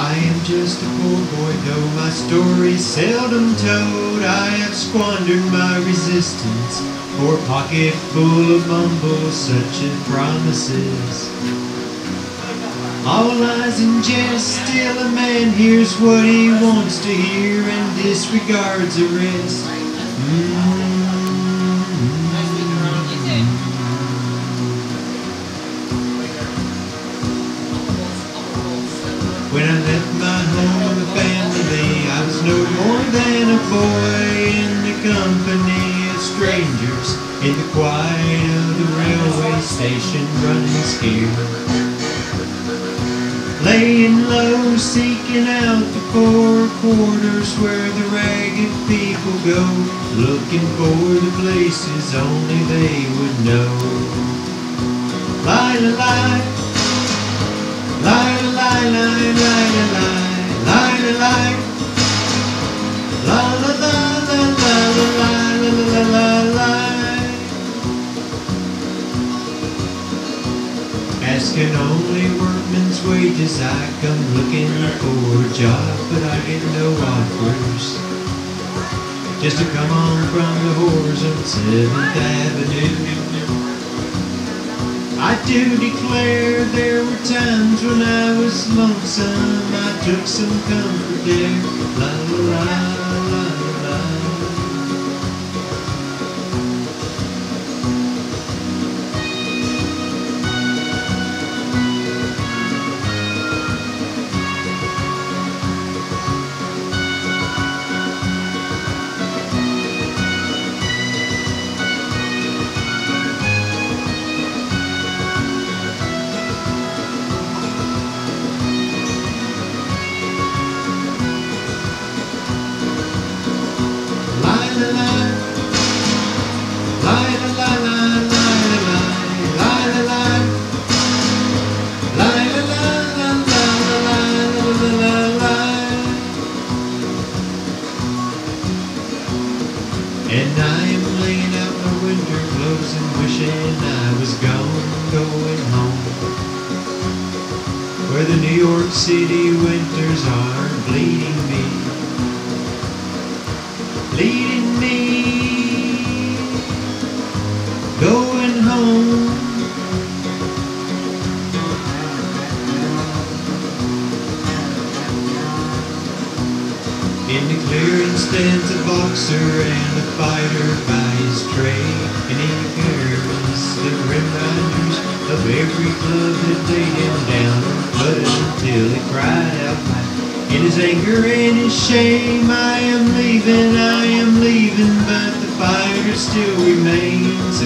I am just a poor boy, though my story's seldom told. I have squandered my resistance for a pocket full of mumbles such as promises. All lies and jest, still a man hears what he wants to hear and disregards the rest. When I left my home and family, I was no more than a boy in the company of strangers, in the quiet of the railway station, running scared. Laying low, seeking out the four quarters where the ragged people go, looking for the places only they would know. Lie-la-lie, lie-la-lie, lie-la-lie, lie-la-lie, la-la-la-la-la-la-la-la-la-la-la. Asking only workmen's wages, I come looking for a job, but I get no offers. Just to come on from the whores on 7th Avenue. I do declare there were times when I was lonesome. I took some comfort there. La la la la la. And I am laying out my winter clothes and wishing I was gone, going home, where the New York City winters are bleeding me, going home. In the clearing stands a boxer and a fighter by his trade, and he carries the reminders of every club that laid him down, but until he cried out in his anger and his shame, I am leaving, but the fighter still remains.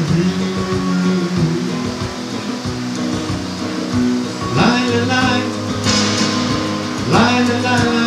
Lie-la-lie, lie-la-lie.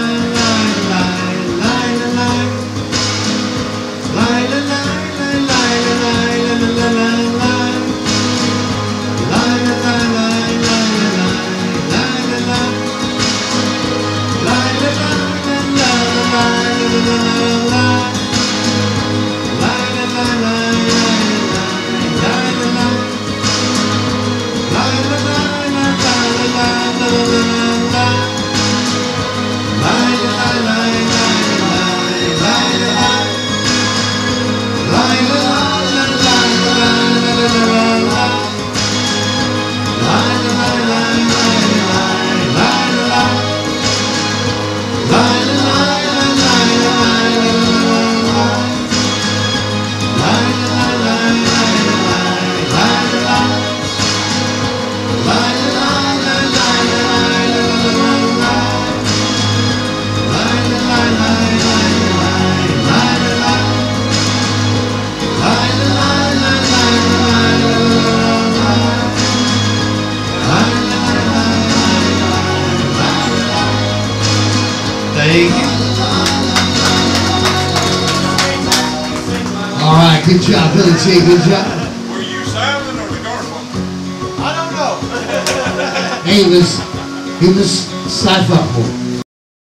All right, good job, Billy T. Good job. Were you Simon or the Garfunkel? I don't know. He was Sly Buckmore.